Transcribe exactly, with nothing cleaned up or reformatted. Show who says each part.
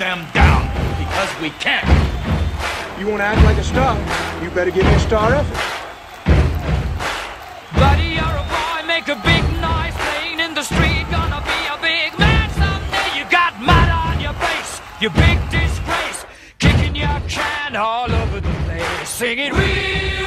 Speaker 1: them down, because we can.
Speaker 2: You want to act like a star, you better give me a star effort.
Speaker 3: Buddy, you're a boy, make a big noise, playing in the street, gonna be a big man someday. You got mud on your face, you big disgrace, kicking your can all over the place, singing we